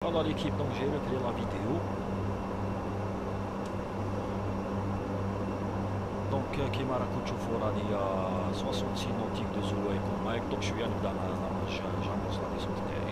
Voilà l'équipe, donc j'ai réglé la vidéo. Donc كيما راكم تشوفوا راني 66 نوتيك دو زولو ايكو مايك. دونك شويه نبدا جاموس لا ديسونت تاعي.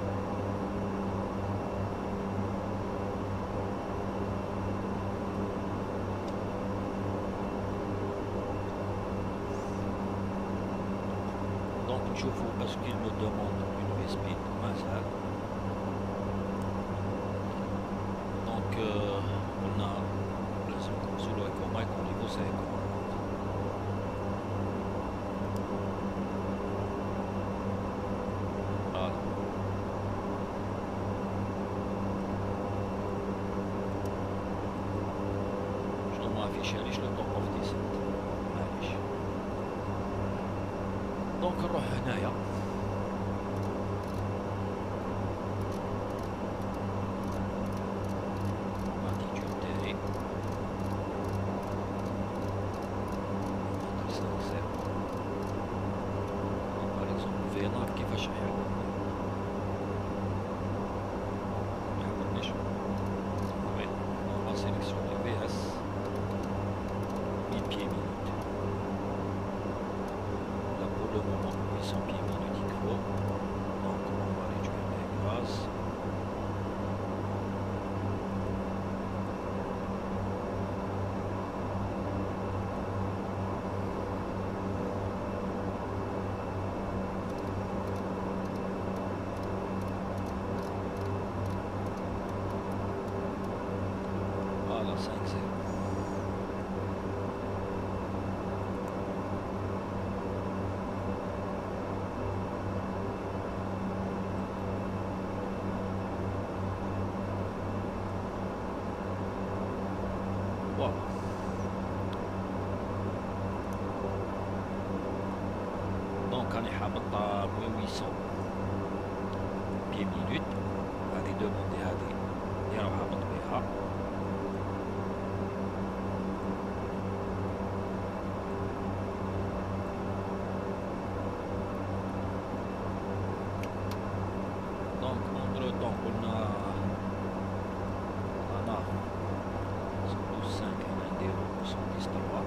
دونك نشوفوا باسكو il me demande une V-speed مازال. دونك قلنا لازم زولو ايكو مايك au niveau 5. معليش لو توب اوف ديسنت معليش. دونك نروح هنايا لاتيتود تاعي باغ اكزومبل فينار كيفاش يحاول ميحاولنيش. وي اون با سيليكسيوني في اس 1000 pieds minutes. Là pour le moment 800 pieds minutes il faut. Donc on va réduire les gaz. Voilà 5-0. Voilà. Donc راني حابط 1800 pieds minutes. هذه دوموندي هذه اللي راح هابط بها. دونك نمبر دونك قلنا انا 112 هنا نديرو 113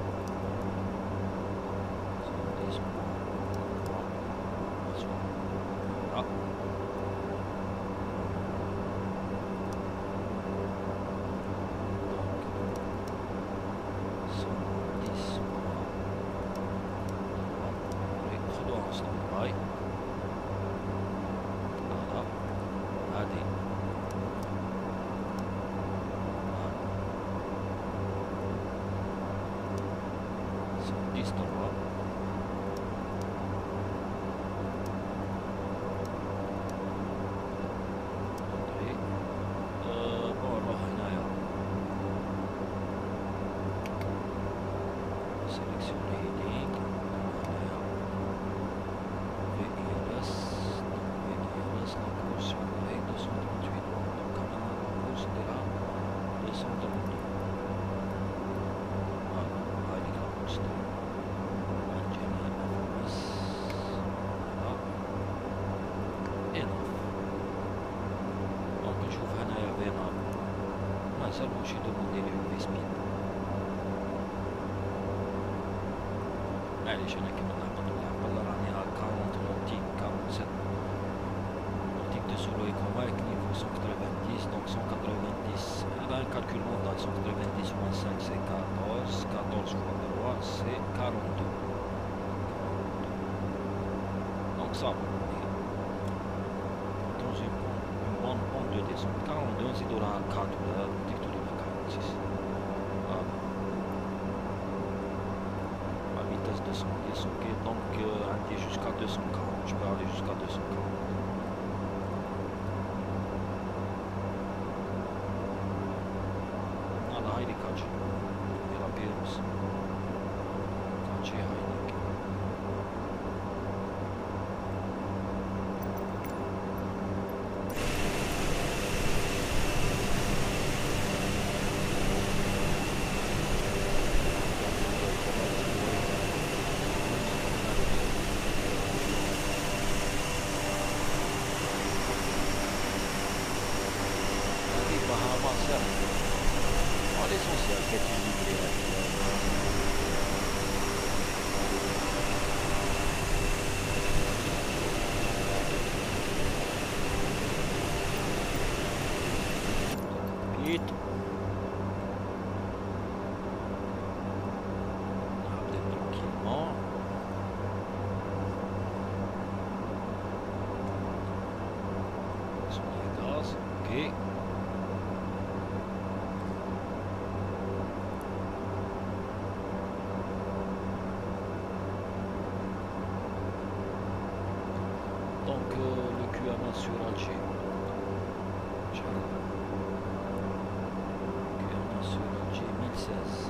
seulement j'ai demandé le V-speed. Allez, je n'ai que mon appel rani à 40 nautiques, 47 nautiques de solo éco-bike, niveau 190, donc 190, dans le calcul mental, 190 moins 5 c'est 14, 14 fois 3 c'est 42. Donc ça, dans une bonne pente de descente, 42 c'est de la 4 là, de la 46. Voilà. La vitesse de 110, ok, donc on dit jusqu'à 240, je peux aller jusqu'à 240. Voilà, il est catch. Il a Pirus. Catch et Heineken. l'essentiel, qu'est-ce que tu dis? Vite. Tranquillement. Sur les gaz, ok. Donc le QMA sur Alger. QMA sur Alger 1016.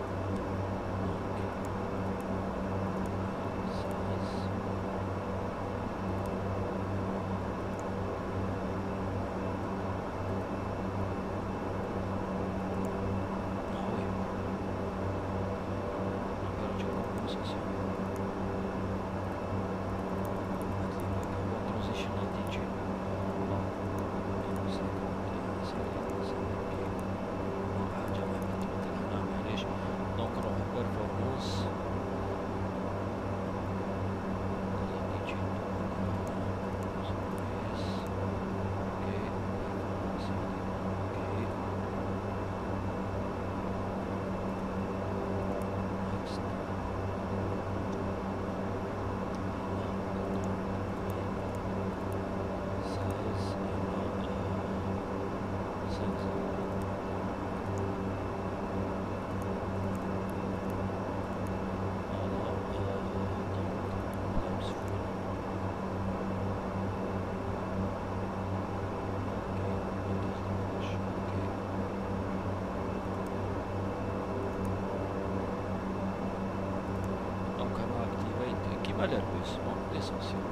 Malheureusement, l'essentiel.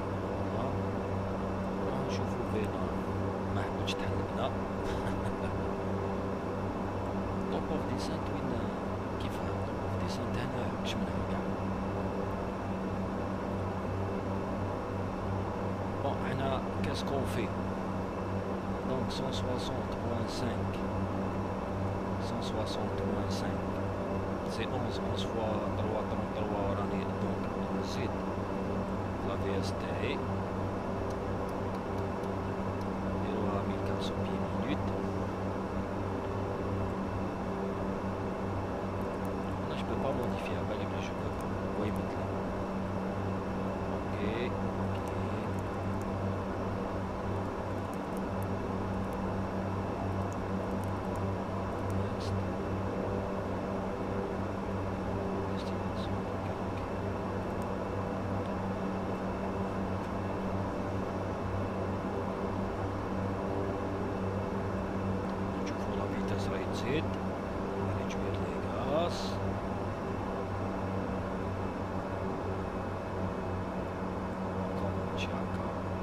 نشوفوا فينا ما حبتش تحلقنا. دونك اوف ديسانت وين كيف هاد اوف ديسانت هنا مش منها كاع. بون حنا كاسكون في دونك 160.5 c'est 11 fois 3 33 وراني دونك نزيد لا في اس تاعي نديروها 1400 مينوت. لا جو بو با موديفيها بالي بلي جو بو با هو يمثل اوكي. Zit, réduire les gaz. Comme Chaka.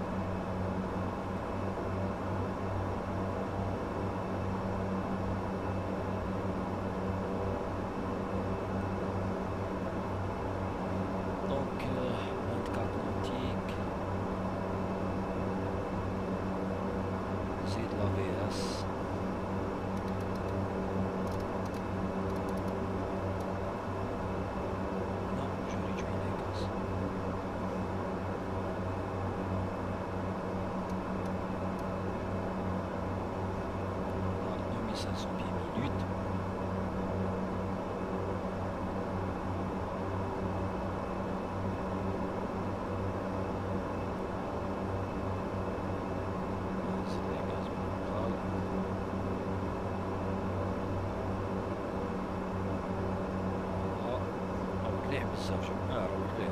Donc 24 nautiques. C'est de la VS. بزاف جماعة راه مليح.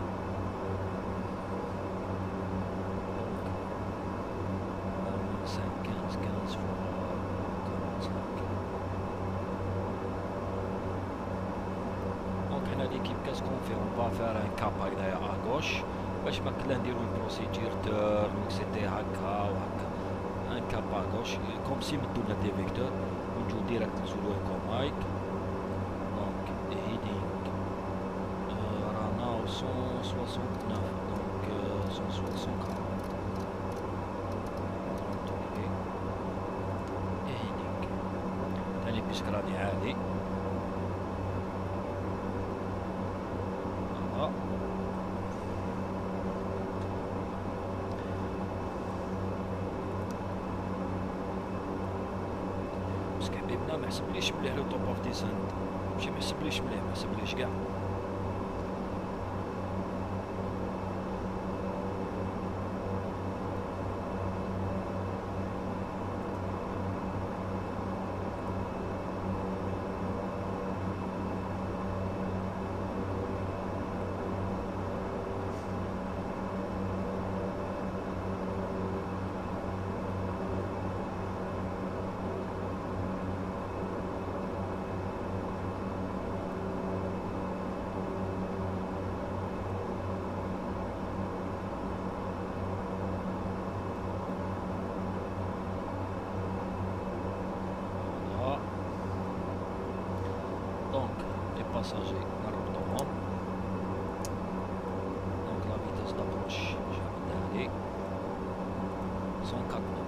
دونك حنا ليكيب كاسكون في اون با فار ان كاب هكذايا اغوش باش ما كلا نديرو بروسيدير تيرن اكسيتي هكا وهكا. ان كاب اغوش كوم سي مدو لنا دي فيكتور ونجو ديريكت نزولو ايكو مايك. دونك هيدينغ رانا 169 دونك 160 هيدينغ بيسك راني عالي. باسكو حبيبنا ما حسبليش مليح لو توب اوف ديسنت، ماشي ما حسبليش مليح، ما حسبليش كاع. Passagers نربطوهم. دونك لا فيتاس دابروش جابدها لي 104 نوت.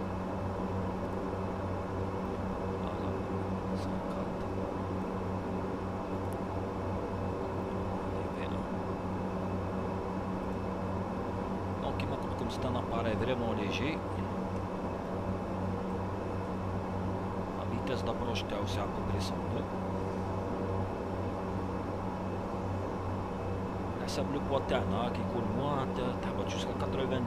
فوالا 104 دونك كيما قلت لكم سي ان اباري فريمون ليجي. لا فيتاس دابروش تاعو سي ابوبري 100 نوت. حسب لو بوا تاعنا كيكون موان تهبط جوسكا 90.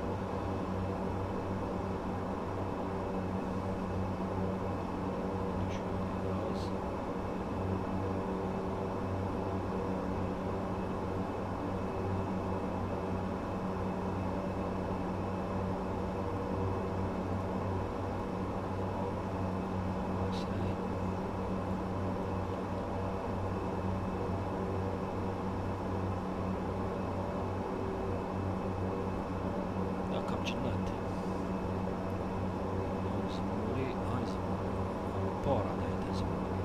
جنات زموري هاي زموري بورا هذا زموري.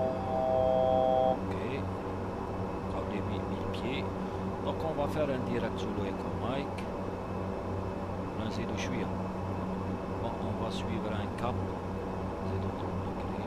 اوكي قبل 1000 pieds. Donc on va faire un direct sous le Eco Mike. نزيدو شوية. Bon, on va suivre un cap. نزيدو نكري.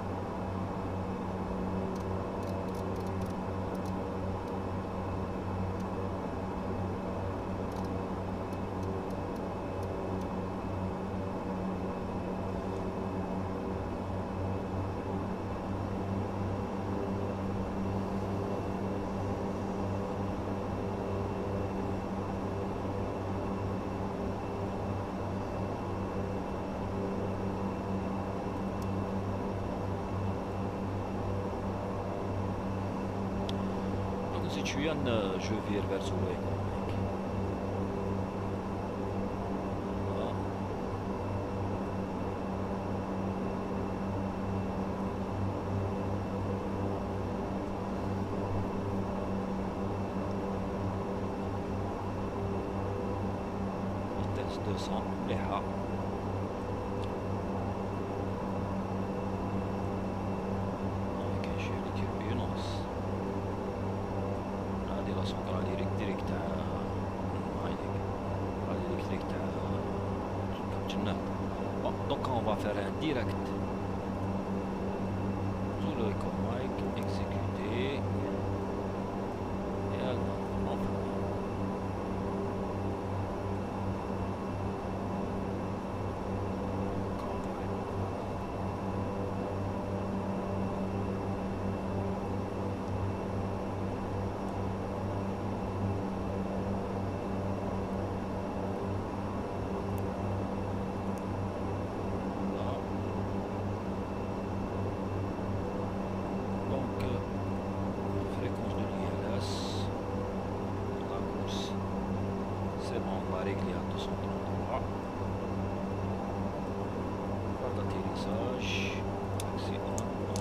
Je vire vers le économique. Voilà. Vitesse 200, مليحة. Donc on va faire un direct sous le Eco Mike, exécuter et alors on va régler à 233. Voie d'atterrissage. Accès on.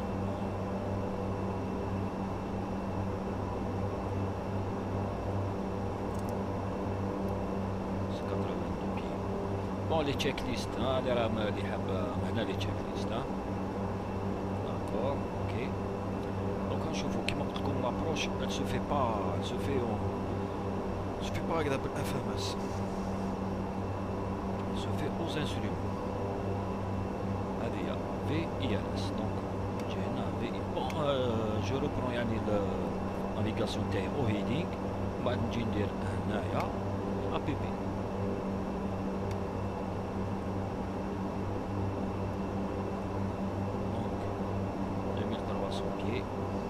C'est 82 pieds. Bon, les checklists, hein, les rames, les habs, maintenant les checklists, hein. D'accord, ok. Donc, quand je vois qu'on l'approche, elle se fait pas, elle se fait pas avec la FMS. Se fait aux instruments. هذه VILS donc Bon, je reprends يعني النافيغاسيون تاعي او هيدينغ، من بعد نجي ندير هنايا ابي بي. دونك 2300 pieds.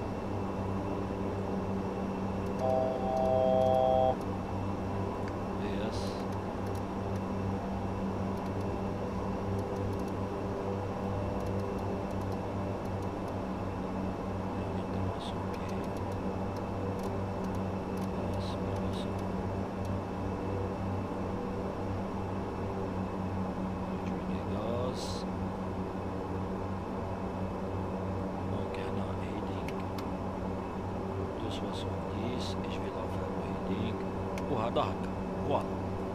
Et je vais la faire au heading وهذا هكا voilà.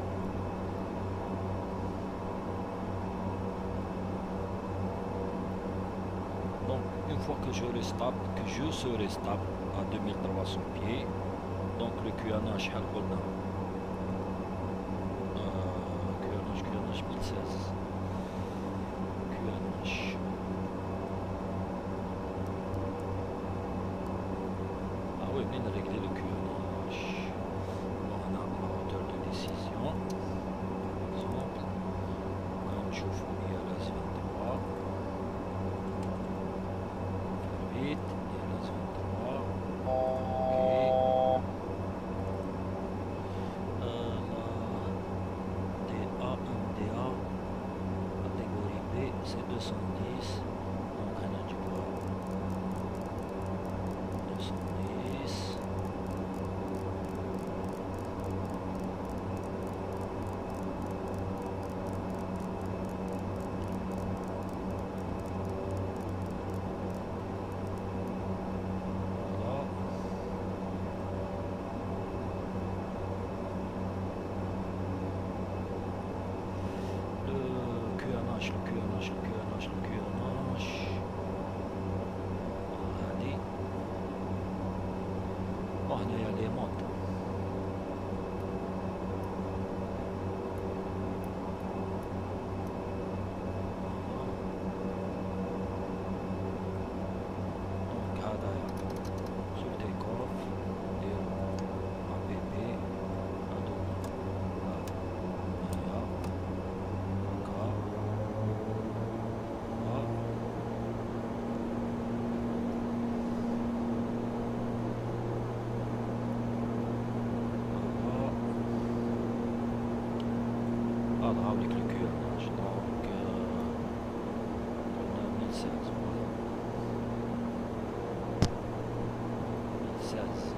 Donc une fois que je serai stable à 2300 pieds, donc le QNH شحال قلنا QNH 1016 QNH. Ah oui, mais on a réglé le QNH. On a la hauteur de décision. Par exemple, comme je vous dis à la 23. Vite, et la 23. Ok. La DA, catégorie B, c'est 210. Donc on a du bois. 210. Le QNH. هادي وهنايا لي مونط. دونك هذايا سور تيك اوف نديرو ابي بي هادو هنايا هكا. هذا هاوليك لو كيرناج. دونك قلنا 1016 فوالا 1016.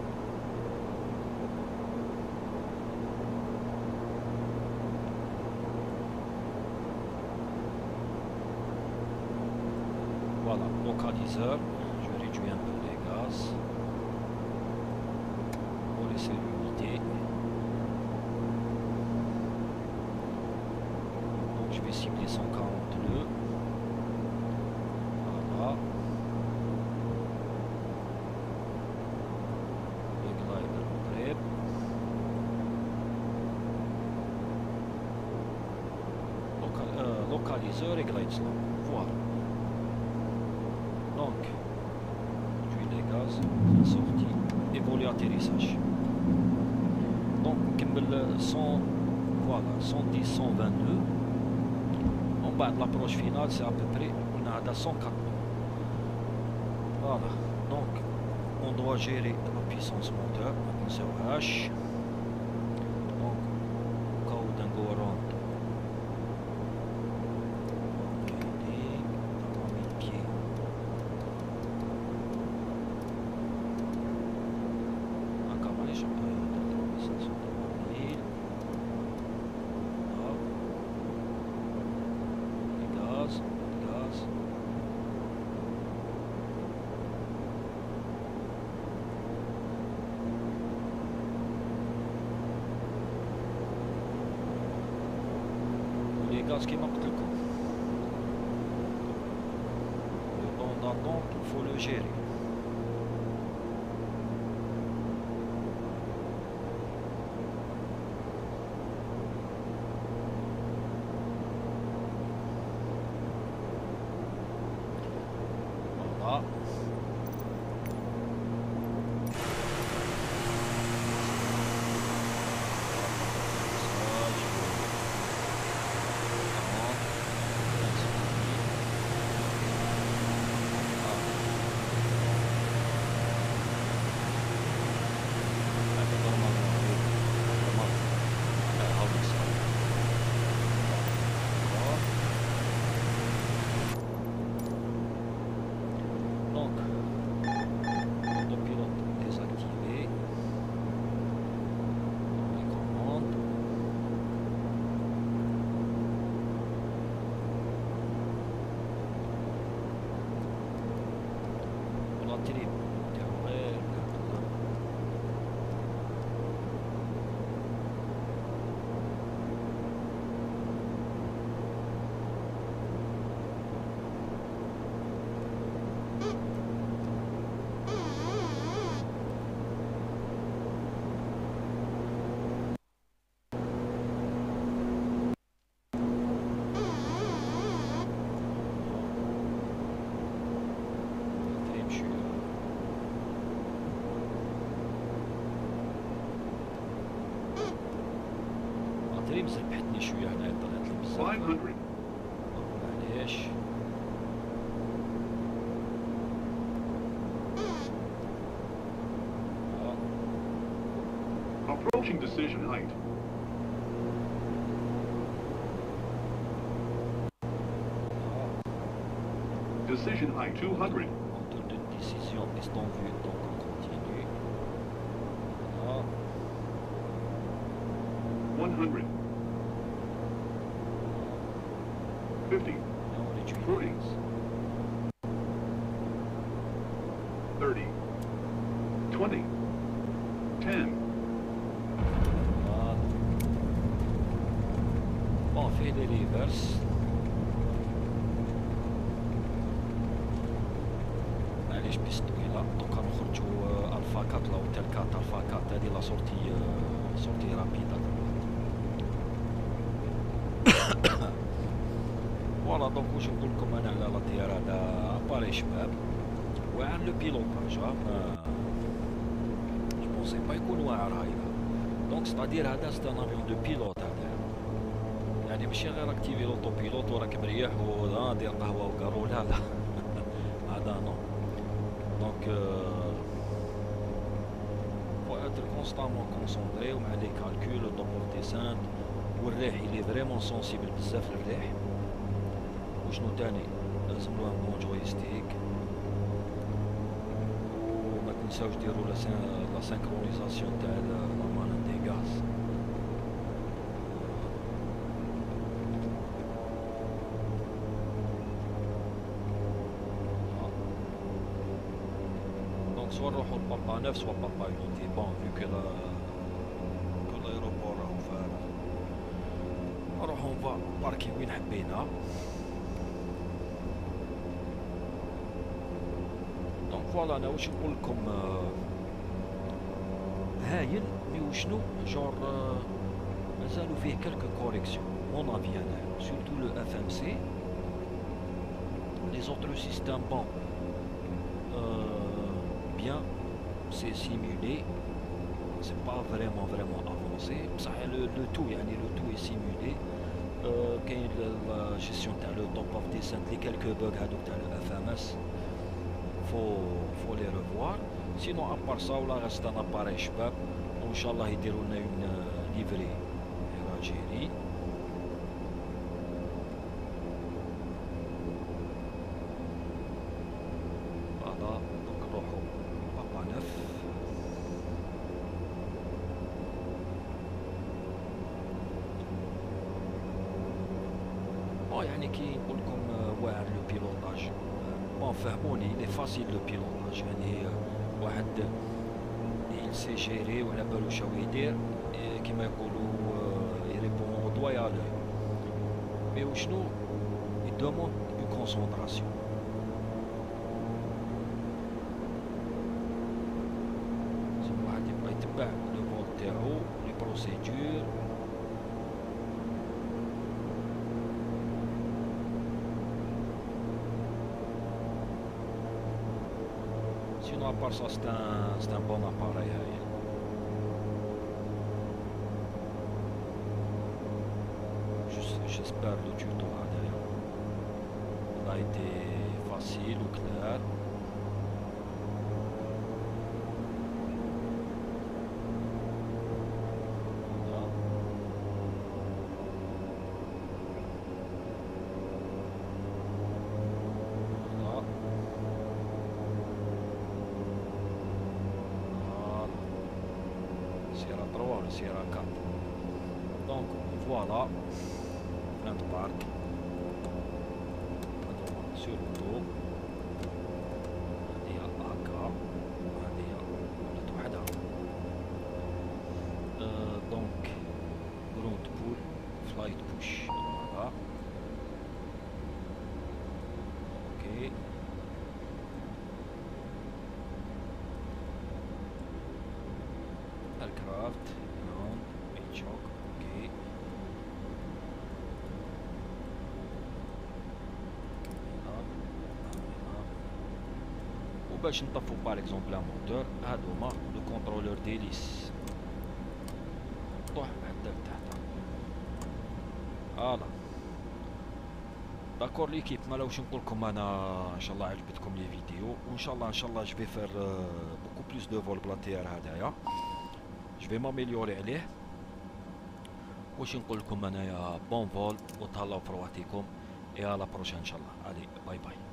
Voilà, localiseur, je réduis un peu les gaz pour laisser l'unité. Donc je vais cibler 140 nœuds. Voilà. Le glider prêt. Localiseur et glide slope. Voilà. Donc, réduis les gaz, sortie et volet atterrissage. Donc, 100, voilà, 110, 120 nœuds. En bas de l'approche finale, c'est à peu près on a à 104 nœuds. Voilà. Donc, on doit gérer la puissance moteur. C'est au H. Donc, au cas où d'un go around. Gaz qui manque le coup. Le temps d'attente, il faut le gérer. Voilà. فوالا مازال بحثني شويه هنايا طلعت لي بزاف 500. معليش Approaching decision height. Decision height 200. Moteur de décision est en vue, donc on continue. Voilà. 100. 50. Et on réduit. 40. 30. 20. 10. Voilà. Bon, on fait des reverse. معليش بيست طويلة، دوكا نخرجو الفا 4 لا اوتيل 4 الفا 4 هادي لا سورتي رابيدة. فوالا دونك واش نقول لكم انا على الطيارة هذا اباري شباب واعر لو بيلوطاج جو بونسي با يكون واعر هايدا دونك ستادير هذا سي ان افيون دو بيلوت هذا يعني ماشي غير اكتيفي لوطو بيلوت وراك مريح ودير قهوة وكارو لا لا هذا نو دونك faut être constamment concentré ومع لي كالكول توب اوف ديسانت والريح اللي فريمون سونسيبل بزاف للريح وشنو تاني لازم له بون جويستيك وما تنساوش ديروا لا سينكرونيزاسيون تاع لامان دي غاز دونك سوا نروحو لبابا نوف سوا بابا يونيتي بون فيو كو لايروبور راهو فارغ نروحو نفا باركي وين حبينا فوالا انا واش نقول لكم هايل مي وشنو جور مازالو فيه كالكو كوريكسيون مون افي انا سورتو لو اف ام سي لي زوتر سيستيم بون bien c'est simulé c'est pas vraiment avancé بصح le tout يعني le tout est simulé كاين لا جيستيون تاع لو توب اوف ديسنت لي كالكو بوغ هادوك تاع الاف ام اس faut les revoir sinon à part ça ولا reste un appareil شباب وان شاء الله يديروا لنا une livrée Algérie voilà donc نروحوا بابا نوف bon يعني كي نقول لكم واعر لو بيلوطاج بون فهموني لي فاسيل لو بيلوطاج يعني واحد il sait gérer وعلى بالو شاو يدير كيما يقولوا يريبون او دوا يا لو مي وشنو يدوموند اون كونسونطراسيون لازم واحد يبقى يتبع لو فول تاعو لي بروسيدور Sinon à part ça c'est un bon appareil. J'espère le tuto a été facile ou clair. Sierra 3 ou Sierra 4. Donc voilà, plein de parc. Sur le dos, هذه AK، هذه ولات وحدها. Donc ground pull, flight push. Voilà. Ok. Aircraft, ground, mid shock. Ok. باش نطفو par exemple un moteur هادوما لو كونترولور ديليس طوح حتى لتحت. فوالا داكور ليكيب. ما واش نقول لكم انا ان شاء الله عجبتكم لي فيديو وان شاء الله جو في فير بوكو بلوس دو فول بلا تي ار هدايا. جو في ماميليوري عليه. واش نقول لكم انايا بون فول وتهلاو في رواحتكم. اي لا بروشين ان شاء الله. علي باي باي.